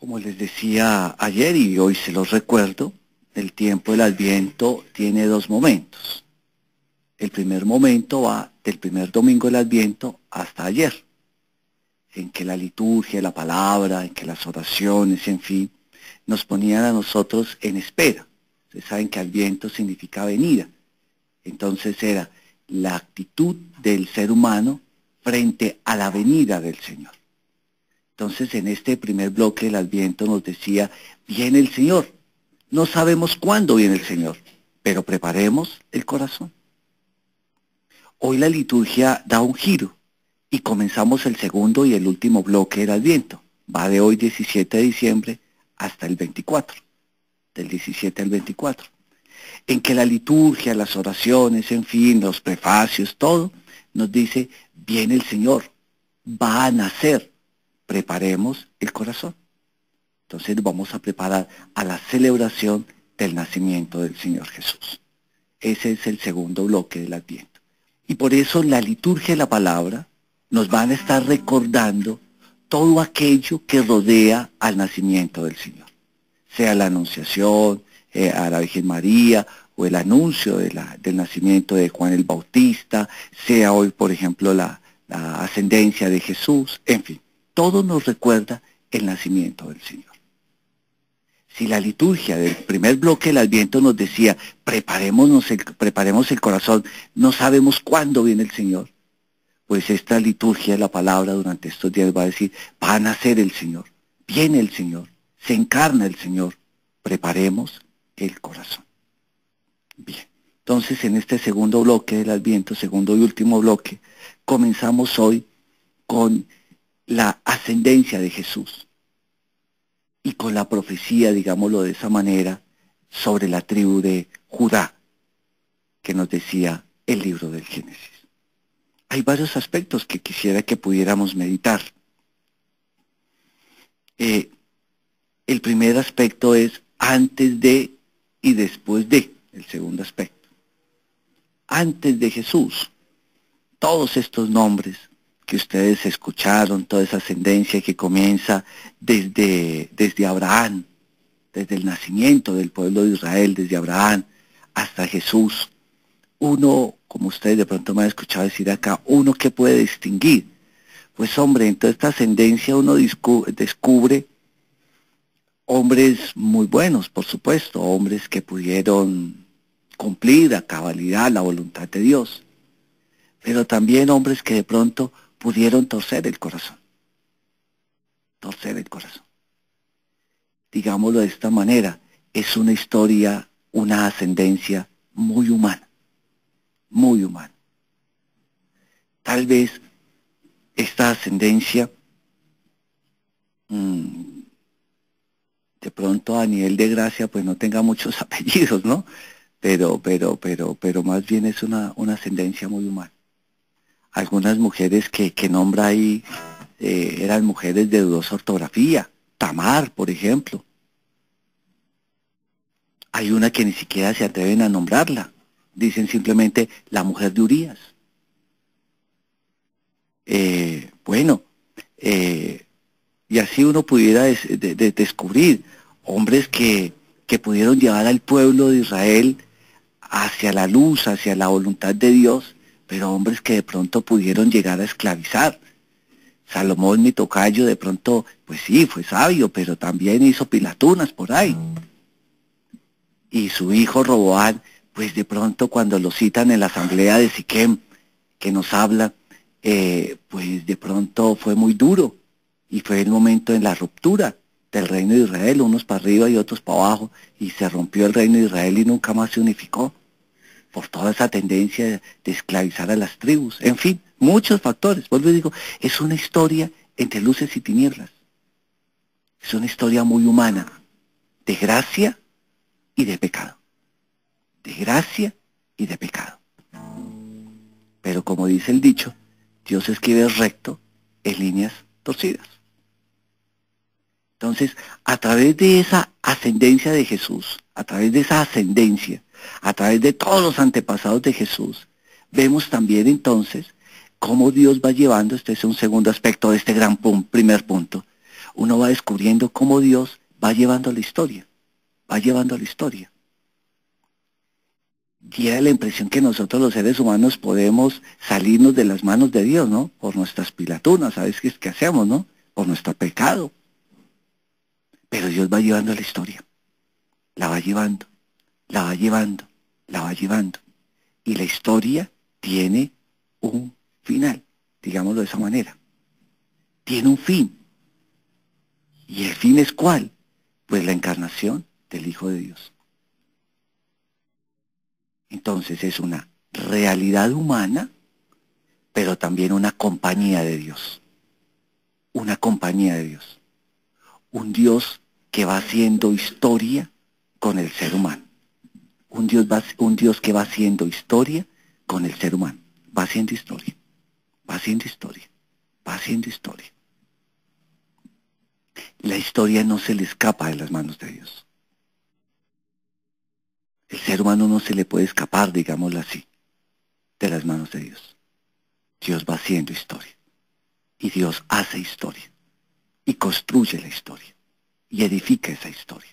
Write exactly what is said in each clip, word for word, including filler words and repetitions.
Como les decía ayer y hoy se los recuerdo, el tiempo del Adviento tiene dos momentos. El primer momento va del primer domingo del Adviento hasta ayer, en que la liturgia, la palabra, en que las oraciones, en fin, nos ponían a nosotros en espera. Ustedes saben que Adviento significa venida. Entonces era la actitud del ser humano frente a la venida del Señor. Entonces, en este primer bloque del Adviento nos decía, viene el Señor. No sabemos cuándo viene el Señor, pero preparemos el corazón. Hoy la liturgia da un giro y comenzamos el segundo y el último bloque del Adviento. Va de hoy diecisiete de diciembre hasta el veinticuatro, del diecisiete al veinticuatro, en que la liturgia, las oraciones, en fin, los prefacios, todo, nos dice, viene el Señor, va a nacer. Preparemos el corazón. Entonces vamos a preparar a la celebración del nacimiento del Señor Jesús. Ese es el segundo bloque del Adviento. Y por eso la liturgia y la palabra nos van a estar recordando todo aquello que rodea al nacimiento del Señor. Sea la anunciación eh, a la Virgen María o el anuncio de la, del nacimiento de Juan el Bautista, sea hoy, por ejemplo, la, la ascendencia de Jesús, en fin. Todo nos recuerda el nacimiento del Señor. Si la liturgia del primer bloque del Adviento nos decía, preparémonos el, preparemos el corazón, no sabemos cuándo viene el Señor, pues esta liturgia de la palabra durante estos días va a decir, va a nacer el Señor, viene el Señor, se encarna el Señor, preparemos el corazón. Bien, entonces en este segundo bloque del Adviento, segundo y último bloque, comenzamos hoy con la ascendencia de Jesús y con la profecía, digámoslo de esa manera, sobre la tribu de Judá, que nos decía el libro del Génesis. Hay varios aspectos que quisiera que pudiéramos meditar. Eh, el primer aspecto es antes de y después de, el segundo aspecto. Antes de Jesús, todos estos nombres que ustedes escucharon, toda esa ascendencia que comienza desde, desde Abraham, desde el nacimiento del pueblo de Israel, desde Abraham hasta Jesús. Uno, como ustedes de pronto me han escuchado decir acá, uno que puede distinguir. Pues hombre, en toda esta ascendencia uno descubre hombres muy buenos, por supuesto, hombres que pudieron cumplir a cabalidad la voluntad de Dios, pero también hombres que de pronto pudieron torcer el corazón, torcer el corazón. Digámoslo de esta manera, es una historia, una ascendencia muy humana, muy humana. Tal vez esta ascendencia, mmm, de pronto a nivel de gracia, pues no tenga muchos apellidos, ¿no? Pero, pero, pero, pero más bien es una, una ascendencia muy humana. Algunas mujeres que, que nombra ahí eh, eran mujeres de dudosa ortografía. Tamar, por ejemplo. Hay una que ni siquiera se atreven a nombrarla. Dicen simplemente la mujer de Urías. Eh, bueno, eh, y así uno pudiera des, de, de descubrir hombres que, que pudieron llevar al pueblo de Israel hacia la luz, hacia la voluntad de Dios, pero hombres que de pronto pudieron llegar a esclavizar. Salomón, mi tocayo, de pronto, pues sí, fue sabio, pero también hizo pilatunas por ahí. Y su hijo Roboán, pues de pronto cuando lo citan en la asamblea de Siquem, que nos habla, eh, pues de pronto fue muy duro, y fue el momento en la ruptura del reino de Israel, unos para arriba y otros para abajo, y se rompió el reino de Israel y nunca más se unificó, por toda esa tendencia de, de esclavizar a las tribus. En fin, muchos factores. Vuelvo y digo, es una historia entre luces y tinieblas. Es una historia muy humana, de gracia y de pecado. De gracia y de pecado. Pero como dice el dicho, Dios escribe recto en líneas torcidas. Entonces, a través de esa ascendencia de Jesús, a través de esa ascendencia, a través de todos los antepasados de Jesús, vemos también entonces cómo Dios va llevando, este es un segundo aspecto de este gran pum, primer punto, uno va descubriendo cómo Dios va llevando la historia, va llevando la historia. Y da la impresión que nosotros los seres humanos podemos salirnos de las manos de Dios, ¿no? Por nuestras pilatunas, ¿sabes qué es que hacemos, no? Por nuestro pecado. Pero Dios va llevando la historia, la va llevando, la va llevando, la va llevando. Y la historia tiene un final, digámoslo de esa manera. Tiene un fin. ¿Y el fin es cuál? Pues la encarnación del Hijo de Dios. Entonces es una realidad humana, pero también una compañía de Dios. Una compañía de Dios. Un Dios que va haciendo historia con el ser humano. Un Dios, va, un Dios que va haciendo historia con el ser humano. Va haciendo historia. Va haciendo historia. Va haciendo historia. La historia no se le escapa de las manos de Dios. El ser humano no se le puede escapar, digámoslo así, de las manos de Dios. Dios va haciendo historia. Y Dios hace historia. Y construye la historia. Y edifica esa historia.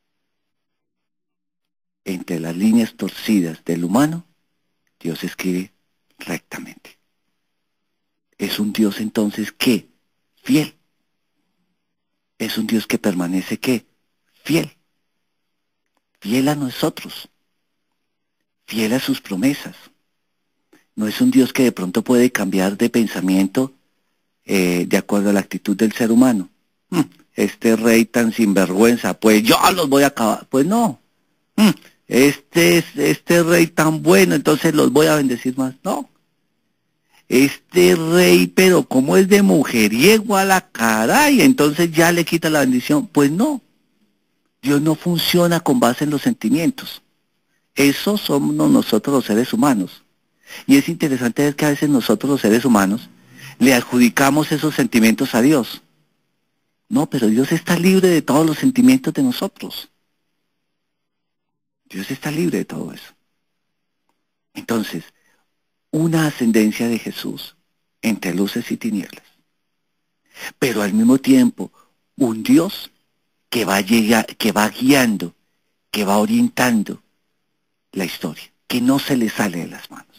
Entre las líneas torcidas del humano, Dios escribe rectamente. Es un Dios entonces que, fiel. Es un Dios que permanece que, fiel. Fiel a nosotros. Fiel a sus promesas. No es un Dios que de pronto puede cambiar de pensamiento eh, de acuerdo a la actitud del ser humano. Hmm, este rey tan sinvergüenza, pues yo los voy a acabar. Pues no. Hmm, este, es, este rey tan bueno, entonces los voy a bendecir más. No. Este rey, pero como es de mujeriego a la caray, entonces ya le quita la bendición. Pues no. Dios no funciona con base en los sentimientos. Eso somos nosotros los seres humanos. Y es interesante ver que a veces nosotros los seres humanos le adjudicamos esos sentimientos a Dios. No, pero Dios está libre de todos los sentimientos de nosotros. Dios está libre de todo eso. Entonces, una ascendencia de Jesús entre luces y tinieblas. Pero al mismo tiempo, un Dios que va, llega, que va guiando, que va orientando la historia, que no se le sale de las manos.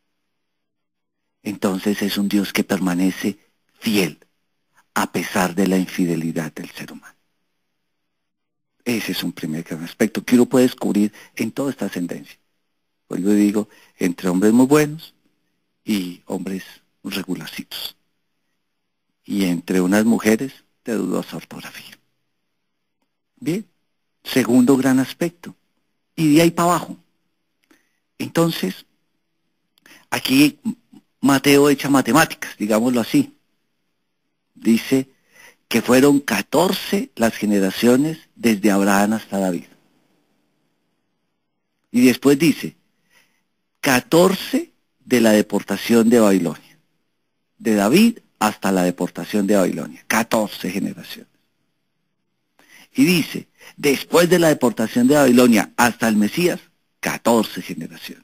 Entonces es un Dios que permanece fiel a pesar de la infidelidad del ser humano. Ese es un primer gran aspecto que uno puede descubrir en toda esta ascendencia. Pues yo digo, entre hombres muy buenos y hombres regularcitos. Y entre unas mujeres de dudosa ortografía. Bien, segundo gran aspecto. Y de ahí para abajo. Entonces, aquí Mateo echa matemáticas, digámoslo así. Dice que fueron catorce las generaciones desde Abraham hasta David. Y después dice, catorce de la deportación de Babilonia. De David hasta la deportación de Babilonia. catorce generaciones. Y dice, después de la deportación de Babilonia hasta el Mesías, catorce generaciones.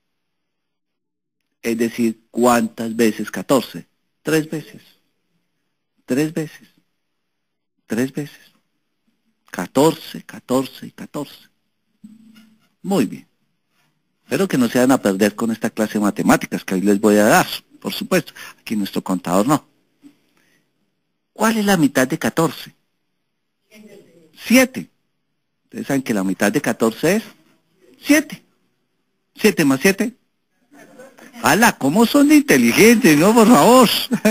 Es decir, ¿cuántas veces catorce? Tres veces. Tres veces. Tres veces. catorce, catorce y catorce. Muy bien. Espero que no se vayan a perder con esta clase de matemáticas que hoy les voy a dar, por supuesto. Aquí nuestro contador no. ¿Cuál es la mitad de catorce? Siete. Ustedes saben que la mitad de catorce es siete. Siete más siete. ¡Hala! ¿Cómo son de inteligentes, no? Por favor.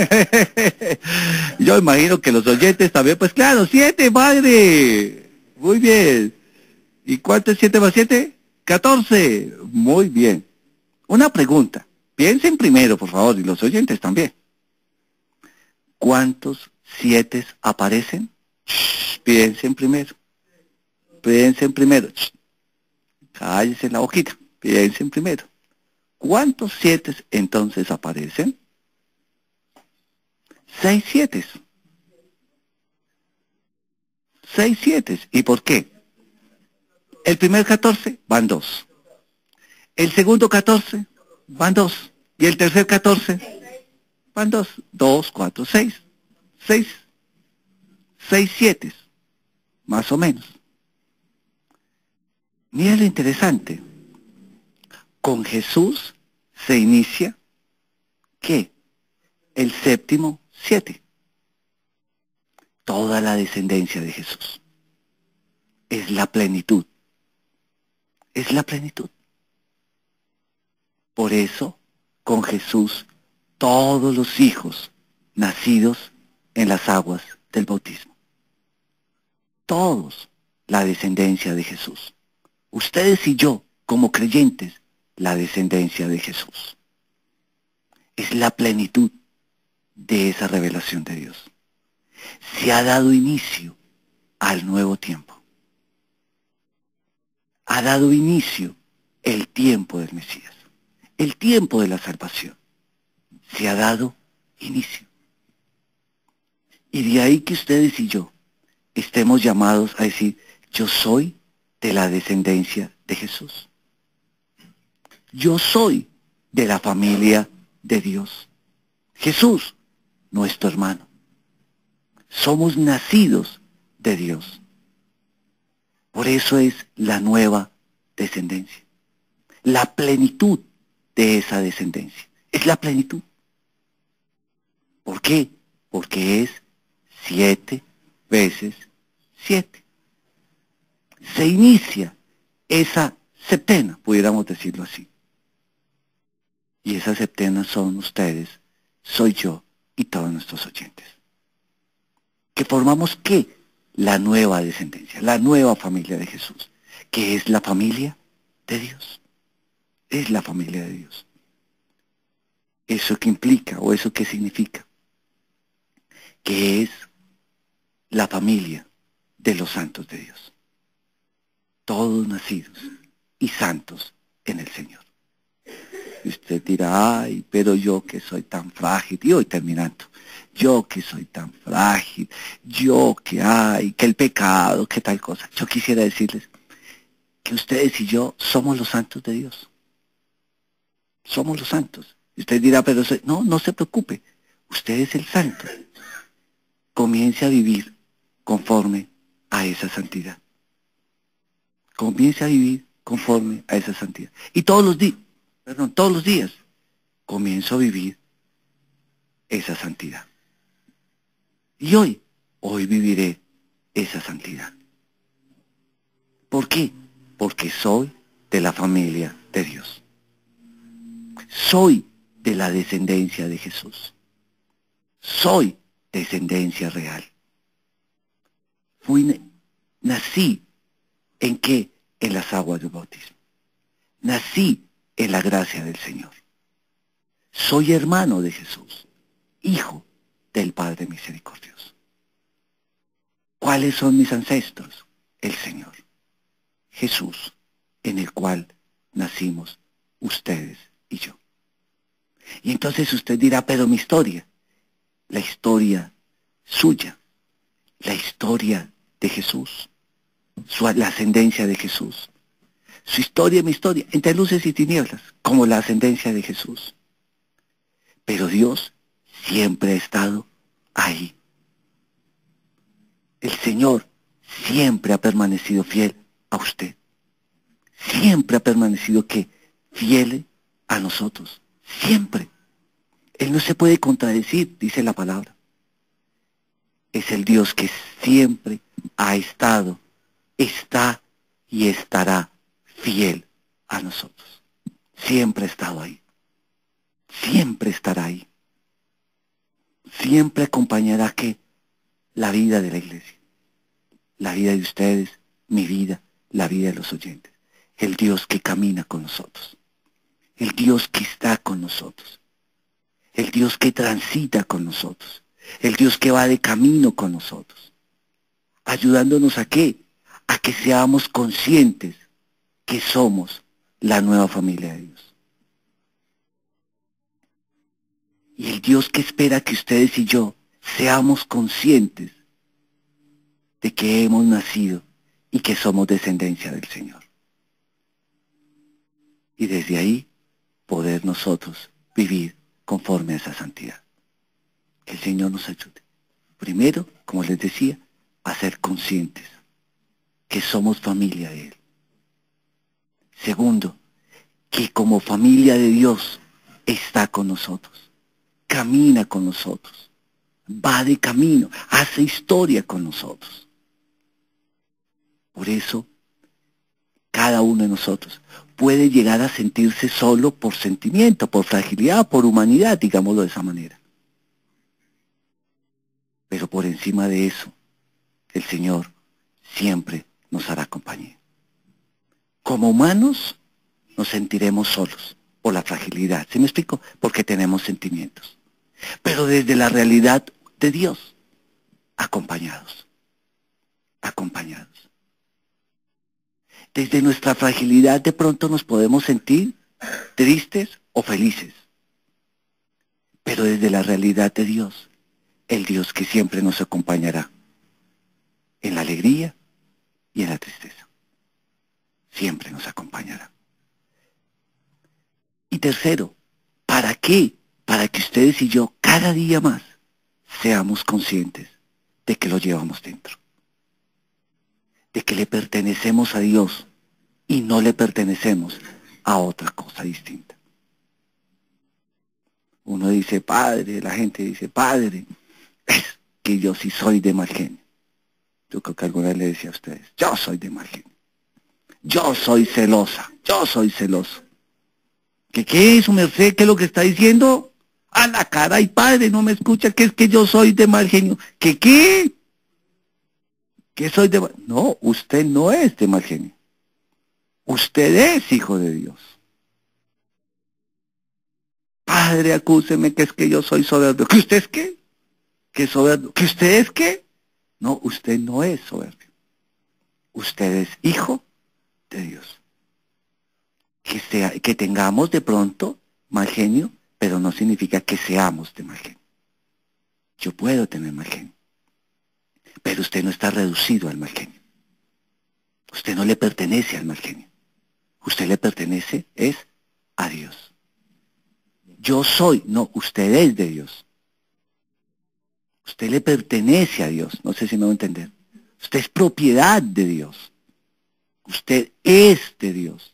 Yo imagino que los oyentes también, pues claro, siete, padre. Muy bien. ¿Y cuánto es siete más siete? catorce. Muy bien. Una pregunta. Piensen primero, por favor, y los oyentes también. ¿Cuántos siete aparecen? Shh, piensen primero. Piensen primero. Shh. Cállese en la boquita. Piensen primero. ¿Cuántos siete entonces aparecen? Seis siete. Seis siete. ¿Y por qué? El primer catorce van dos. El segundo catorce van dos. Y el tercer catorce van dos. Dos, cuatro, seis. Seis. seis siete, más o menos. Mira lo interesante. Con Jesús se inicia, ¿qué? El séptimo siete. Toda la descendencia de Jesús. Es la plenitud. Es la plenitud. Por eso, con Jesús, todos los hijos nacidos en las aguas del bautismo. Todos la descendencia de Jesús. Ustedes y yo, como creyentes, la descendencia de Jesús. Es la plenitud de esa revelación de Dios. Se ha dado inicio al nuevo tiempo. Ha dado inicio el tiempo del Mesías. El tiempo de la salvación. Se ha dado inicio. Y de ahí que ustedes y yo estemos llamados a decir, yo soy de la descendencia de Jesús. Yo soy de la familia de Dios. Jesús, nuestro hermano. Somos nacidos de Dios. Por eso es la nueva descendencia. La plenitud de esa descendencia. Es la plenitud. ¿Por qué? Porque es siete veces siete. Se inicia esa septena, pudiéramos decirlo así. Y esas septenas son ustedes, soy yo y todos nuestros oyentes. Que formamos ¿qué? La nueva descendencia, la nueva familia de Jesús, que es la familia de Dios. Es la familia de Dios. ¿Eso qué implica o eso qué significa? Que es la familia de los santos de Dios. Todos nacidos y santos en el Señor. Y usted dirá, ay, pero yo que soy tan frágil, y hoy terminando, yo que soy tan frágil, yo que hay, que el pecado, que tal cosa. Yo quisiera decirles que ustedes y yo somos los santos de Dios. Somos los santos. Y usted dirá, pero no, no se preocupe, usted es el santo. Comience a vivir conforme a esa santidad. Comience a vivir conforme a esa santidad. Y todos los días, perdón, todos los días, comienzo a vivir esa santidad. Y hoy, hoy viviré esa santidad. ¿Por qué? Porque soy de la familia de Dios. Soy de la descendencia de Jesús. Soy descendencia real. Fui, nací, ¿en qué? En las aguas del bautismo. Nací en la gracia del Señor. Soy hermano de Jesús, hijo del Padre misericordioso. ¿Cuáles son mis ancestros? El Señor, Jesús, en el cual nacimos ustedes y yo. Y entonces usted dirá, pero mi historia, la historia suya, la historia de Jesús, su, la ascendencia de Jesús, su historia y mi historia, entre luces y tinieblas, como la ascendencia de Jesús. Pero Dios siempre ha estado ahí. El Señor siempre ha permanecido fiel a usted. Siempre ha permanecido ¿qué? Fiel a nosotros. Siempre. Él no se puede contradecir, dice la palabra. Es el Dios que siempre ha estado, está y estará fiel a nosotros. Siempre ha estado ahí. Siempre estará ahí. Siempre acompañará ¿qué? La vida de la iglesia. La vida de ustedes, mi vida, la vida de los oyentes. El Dios que camina con nosotros. El Dios que está con nosotros. El Dios que transita con nosotros. El Dios que va de camino con nosotros. Ayudándonos a qué? A que seamos conscientes que somos la nueva familia de Dios. Y el Dios que espera que ustedes y yo seamos conscientes de que hemos nacido y que somos descendencia del Señor. Y desde ahí poder nosotros vivir conforme a esa santidad. Que el Señor nos ayude. Primero, como les decía, a ser conscientes que somos familia de Él. Segundo, que como familia de Dios está con nosotros, camina con nosotros, va de camino, hace historia con nosotros. Por eso, cada uno de nosotros puede llegar a sentirse solo por sentimiento, por fragilidad, por humanidad, digámoslo de esa manera. Pero por encima de eso, el Señor siempre nos hará compañía. Como humanos, nos sentiremos solos por la fragilidad. ¿Sí me explico? Porque tenemos sentimientos. Pero desde la realidad de Dios, acompañados. Acompañados. Desde nuestra fragilidad de pronto nos podemos sentir tristes o felices. Pero desde la realidad de Dios, el Dios que siempre nos acompañará en la alegría y en la tristeza. Siempre nos acompañará. Y tercero, ¿para qué? Para que ustedes y yo cada día más seamos conscientes de que lo llevamos dentro. De que le pertenecemos a Dios y no le pertenecemos a otra cosa distinta. Uno dice padre, la gente dice padre, es que yo sí soy de mal genio. Yo creo que alguna vez le decía a ustedes, yo soy de mal genio. Yo soy celosa, yo soy celoso. ¿Qué qué es, su merced? ¿Qué es lo que está diciendo? A la cara y padre, no me escucha, que es que yo soy de mal genio. ¿Qué qué? ¿Que soy de mal? No, usted no es de mal genio. Usted es hijo de Dios. Padre, acúseme que es que yo soy soberbio. ¿Que usted es qué? ¿Que soberbio? ¿Que usted es qué? No, usted no es soberbio. Usted es hijo de Dios. Que, sea, que tengamos de pronto mal genio, pero no significa que seamos de mal genio. Yo puedo tener mal genio, pero usted no está reducido al mal genio. Usted no le pertenece al mal genio. Usted le pertenece es a Dios. Yo soy, no, usted es de Dios. Usted le pertenece a Dios, no sé si me voy a entender. Usted es propiedad de Dios. Usted es de Dios.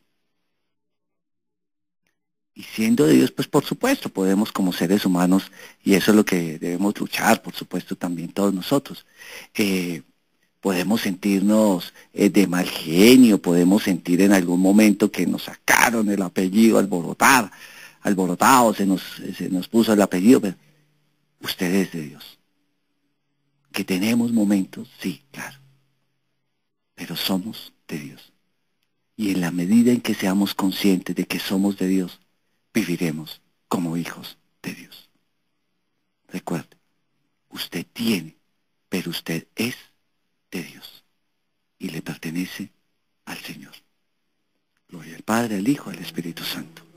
Y siendo de Dios, pues por supuesto, podemos como seres humanos, y eso es lo que debemos luchar, por supuesto, también todos nosotros. Eh, podemos sentirnos eh, de mal genio, podemos sentir en algún momento que nos sacaron el apellido, alborotar, alborotado, se nos, se nos puso el apellido, pero usted es de Dios. Que tenemos momentos, sí, claro, pero somos de Dios. Y en la medida en que seamos conscientes de que somos de Dios, viviremos como hijos de Dios. Recuerde, usted tiene, pero usted es de Dios y le pertenece al Señor. Gloria al Padre, al Hijo, al Espíritu Santo.